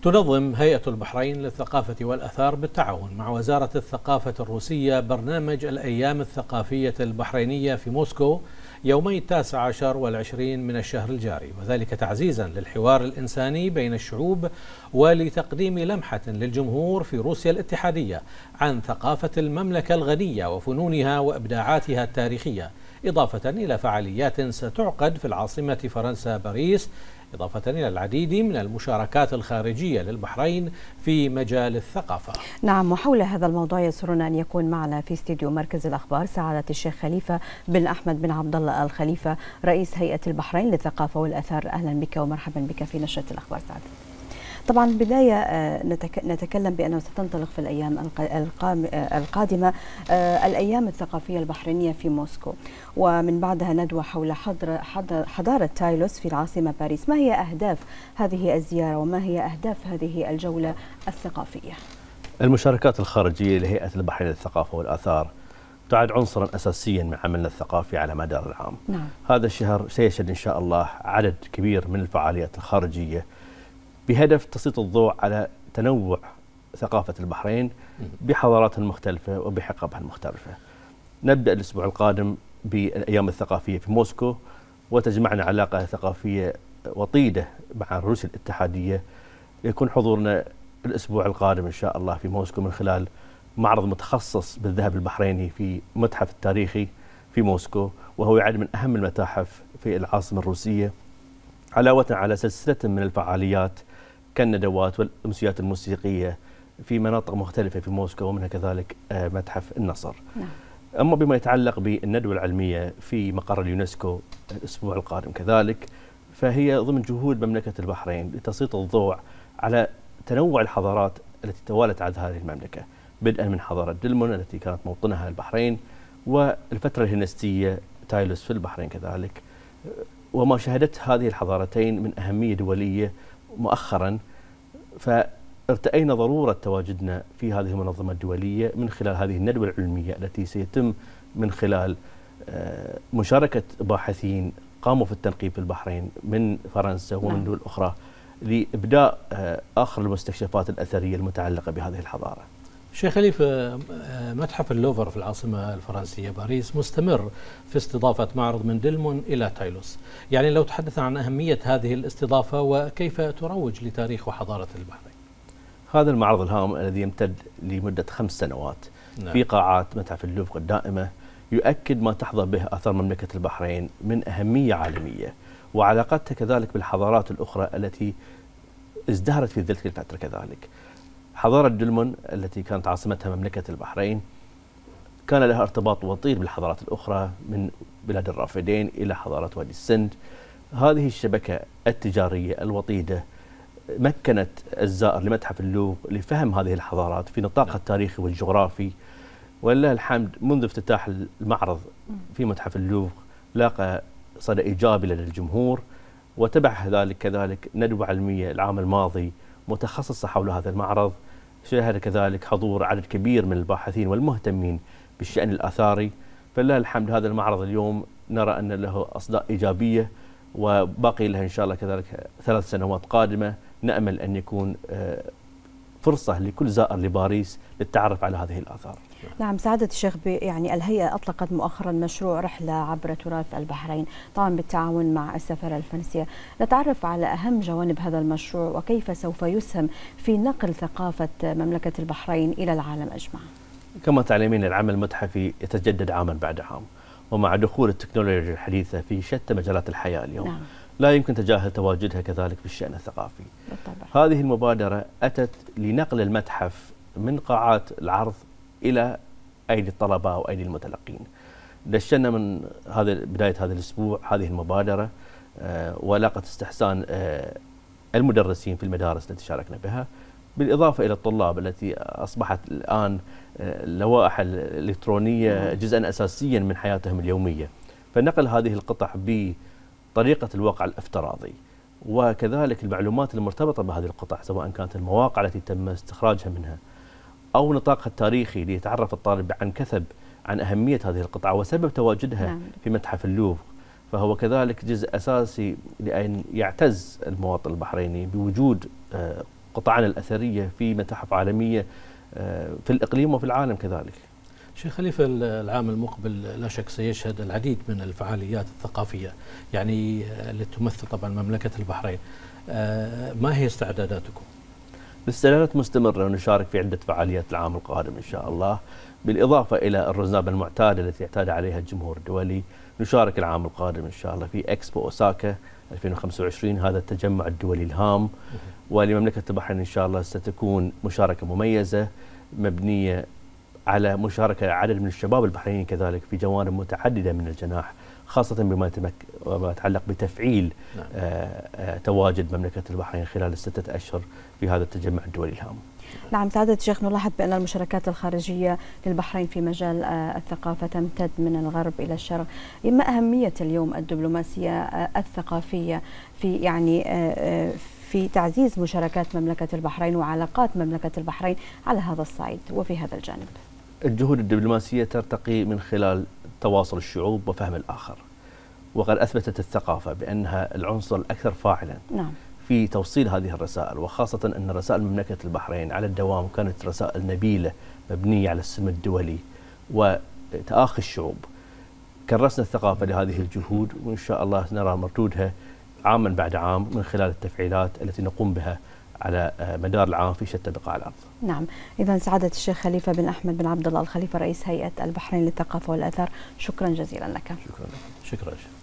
تنظم هيئة البحرين للثقافة والأثار بالتعاون مع وزارة الثقافة الروسية برنامج الأيام الثقافية البحرينية في موسكو يومي 19 و20 من الشهر الجاري، وذلك تعزيزا للحوار الإنساني بين الشعوب ولتقديم لمحة للجمهور في روسيا الاتحادية عن ثقافة المملكة الغنية وفنونها وإبداعاتها التاريخية، إضافة إلى فعاليات ستعقد في العاصمة فرنسا باريس، إضافة إلى العديد من المشاركات الخارجية للبحرين في مجال الثقافة. نعم، وحول هذا الموضوع يسرنا أن يكون معنا في استديو مركز الأخبار سعادة الشيخ خليفة بن أحمد بن عبد الله الخليفة رئيس هيئة البحرين للثقافة والأثار. أهلا بك ومرحبا بك في نشرة الأخبار سعادة. طبعا بداية نتكلم بأنه ستنطلق في الأيام القادمة الأيام الثقافية البحرينية في موسكو، ومن بعدها ندوة حول حضارة تايلوس في العاصمة باريس. ما هي أهداف هذه الزيارة وما هي أهداف هذه الجولة الثقافية؟ المشاركات الخارجية لهيئة البحرين للثقافة والآثار تعد عنصرا أساسيا من عملنا الثقافي على مدار العام. نعم. هذا الشهر سيشهد إن شاء الله عدد كبير من الفعاليات الخارجية بهدف تسليط الضوء على تنوع ثقافة البحرين بحضاراتها المختلفة وبحقبها المختلفة. نبدأ الأسبوع القادم بالأيام الثقافية في موسكو، وتجمعنا علاقة ثقافية وطيدة مع روسيا الاتحادية. يكون حضورنا الأسبوع القادم إن شاء الله في موسكو من خلال معرض متخصص بالذهب البحريني في متحف التاريخي في موسكو، وهو يعد من أهم المتاحف في العاصمة الروسية، علاوة على سلسلة من الفعاليات كالندوات والأمسيات الموسيقية في مناطق مختلفة في موسكو، ومنها كذلك متحف النصر. نعم. أما بما يتعلق بالندوة العلمية في مقر اليونسكو الأسبوع القادم كذلك، فهي ضمن جهود مملكة البحرين لتسليط الضوء على تنوع الحضارات التي توالت على هذه المملكة، بدءا من حضارة دلمون التي كانت موطنها البحرين، والفترة الهلينستية تايلوس في البحرين كذلك، وما شهدت هذه الحضارتين من أهمية دولية مؤخرا. فارتأينا ضرورة تواجدنا في هذه المنظمة الدولية من خلال هذه الندوة العلمية التي سيتم من خلال مشاركة باحثين قاموا في التنقيب في البحرين من فرنسا ومن دول أخرى لإبداء آخر المستكشفات الأثرية المتعلقة بهذه الحضارة. شيخ خليفة، متحف اللوفر في العاصمة الفرنسية باريس مستمر في استضافة معرض من دلمون إلى تايلوس، يعني لو تحدث عن أهمية هذه الاستضافة وكيف تروج لتاريخ وحضارة البحرين. هذا المعرض الهام الذي يمتد لمدة 5 سنوات في قاعات متحف اللوفر الدائمة يؤكد ما تحظى به آثار مملكة البحرين من أهمية عالمية، وعلاقتها كذلك بالحضارات الأخرى التي ازدهرت في تلك الفترة كذلك. حضارة دلمون التي كانت عاصمتها مملكة البحرين كان لها ارتباط وطيد بالحضارات الأخرى من بلاد الرافدين إلى حضارة وادي السند. هذه الشبكة التجارية الوطيدة مكنت الزائر لمتحف اللوفر لفهم هذه الحضارات في نطاقها التاريخي والجغرافي، ولله الحمد منذ افتتاح المعرض في متحف اللوفر لاقى صدى إيجابي لدى الجمهور، وتبع ذلك كذلك ندوة علمية العام الماضي متخصصة حول هذا المعرض، شهد كذلك حضور عدد كبير من الباحثين والمهتمين بالشأن الآثاري. فلله الحمد هذا المعرض اليوم نرى أن له أصداء إيجابية، وباقي له إن شاء الله كذلك 3 سنوات قادمة. نأمل أن يكون فرصة لكل زائر لباريس للتعرف على هذه الآثار. نعم سعادة الشيخ، يعني الهيئة أطلقت مؤخرا مشروع رحلة عبر تراث البحرين طبعا بالتعاون مع السفارة الفرنسية. نتعرف على أهم جوانب هذا المشروع وكيف سوف يسهم في نقل ثقافة مملكة البحرين إلى العالم أجمع. كما تعلمين العمل المتحفي يتجدد عاما بعد عام، ومع دخول التكنولوجيا الحديثة في شتى مجالات الحياة اليوم نعم. لا يمكن تجاهل تواجدها كذلك في الشأن الثقافي. بالطبع. هذه المبادرة أتت لنقل المتحف من قاعات العرض إلى أيدي الطلبة وأيدي المتلقين. دشنا من بداية هذا الأسبوع هذه المبادرة، ولاقت استحسان المدرسين في المدارس التي شاركنا بها، بالإضافة إلى الطلاب التي أصبحت الآن اللوائح الإلكترونية جزءا أساسيا من حياتهم اليومية. فنقل هذه القطع بطريقة الواقع الافتراضي، وكذلك المعلومات المرتبطة بهذه القطع سواء كانت المواقع التي تم استخراجها منها أو نطاقها التاريخي ليتعرف الطالب عن كثب عن أهمية هذه القطعة وسبب تواجدها في متحف اللوفر. فهو كذلك جزء أساسي لأن يعتز المواطن البحريني بوجود قطعنا الأثرية في متاحف عالمية في الإقليم وفي العالم كذلك. شيخ خليفة، العام المقبل لا شك سيشهد العديد من الفعاليات الثقافية يعني اللي تمثل طبعا مملكة البحرين. ما هي استعداداتكم؟ الاستعدادات مستمرة ونشارك في عدة فعاليات العام القادم إن شاء الله، بالإضافة إلى الرزنامة المعتادة التي اعتاد عليها الجمهور الدولي. نشارك العام القادم إن شاء الله في إكسبو أوساكا 2025، هذا التجمع الدولي الهام. ولمملكة البحرين إن شاء الله ستكون مشاركة مميزة مبنية على مشاركة عدد من الشباب البحرينيين كذلك في جوانب متعددة من الجناح، خاصة بما يتعلق بتفعيل تواجد مملكة البحرين خلال ال6 أشهر في هذا التجمع الدولي الهام. نعم، سعادة الشيخ، نلاحظ بأن المشاركات الخارجية للبحرين في مجال الثقافة تمتد من الغرب إلى الشرق. ما أهمية اليوم الدبلوماسية الثقافية في في تعزيز مشاركات مملكة البحرين وعلاقات مملكة البحرين على هذا الصعيد وفي هذا الجانب؟ الجهود الدبلوماسية ترتقي من خلال تواصل الشعوب وفهم الآخر، وقد أثبتت الثقافة بأنها العنصر الأكثر فاعلا في توصيل هذه الرسائل، وخاصة أن رسائل مملكة البحرين على الدوام كانت رسائل نبيلة مبنية على السلم الدولي وتآخي الشعوب. كرسنا الثقافة لهذه الجهود، وإن شاء الله نرى مردودها عاما بعد عام من خلال التفعيلات التي نقوم بها على مدار العام في شتى بقاع الأرض. نعم، إذا سعادة الشيخ خليفة بن أحمد بن عبد الله الخليفة رئيس هيئة البحرين للثقافة والآثار، شكرا جزيلا لك. شكرا لك. شكرا.